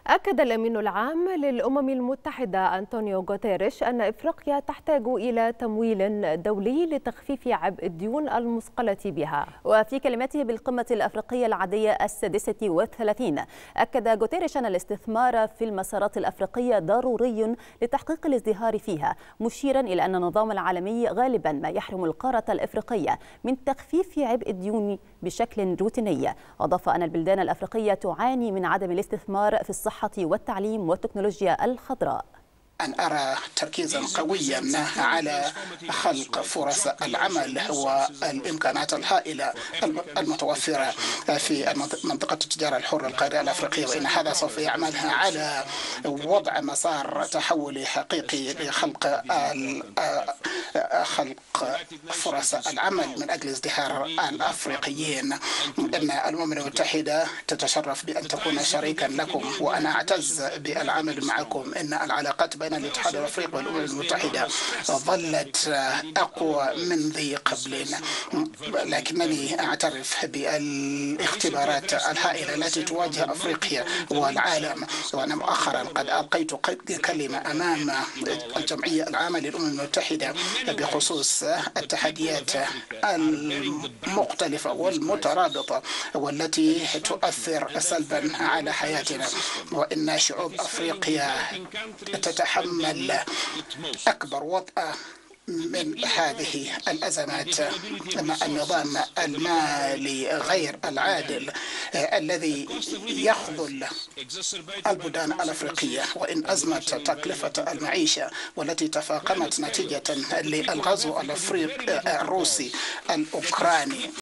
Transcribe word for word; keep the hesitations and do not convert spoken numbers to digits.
أكد الأمين العام للأمم المتحدة أنطونيو غوتيريش أن إفريقيا تحتاج إلى تمويل دولي لتخفيف عبء الديون المثقلة بها. وفي كلمته بالقمة الأفريقية العادية السادسة والثلاثين، أكد غوتيريش أن الاستثمار في المسارات الأفريقية ضروري لتحقيق الازدهار فيها، مشيرا إلى أن النظام العالمي غالبا ما يحرم القارة الأفريقية من تخفيف عبء الديون بشكل روتيني. أضاف أن البلدان الأفريقية تعاني من عدم الاستثمار في الصحة والتعليم والتكنولوجيا الخضراء. أن أرى تركيزا قويا على خلق فرص العمل والإمكانات الهائلة المتوفرة في منطقة التجارة الحرة القارية الأفريقية، وإن هذا سوف يعملها على وضع مسار تحولي حقيقي لخلق خلق فرص العمل من أجل ازدهار الأفريقيين. إن الأمم المتحدة تتشرف بأن تكون شريكا لكم، وأنا أعتز بالعمل معكم. إن العلاقات بين الاتحاد الأفريقي والأمم المتحدة ظلت أقوى من ذي قبل، لكنني أعترف بالاختبارات الهائلة التي تواجه أفريقيا والعالم. وأنا مؤخرا قد ألقيت كلمة أمام الجمعية العامة للأمم المتحدة بخصوص التحديات المختلفة والمترابطة والتي تؤثر سلبا على حياتنا، وإن شعوب أفريقيا تتحمل أكبر وطأة من هذه الأزمات. النظام المالي غير العادل الذي يخذل البلدان الأفريقية، وإن أزمة تكلفة المعيشة والتي تفاقمت نتيجة للغزو الأفريقي الروسي الأوكراني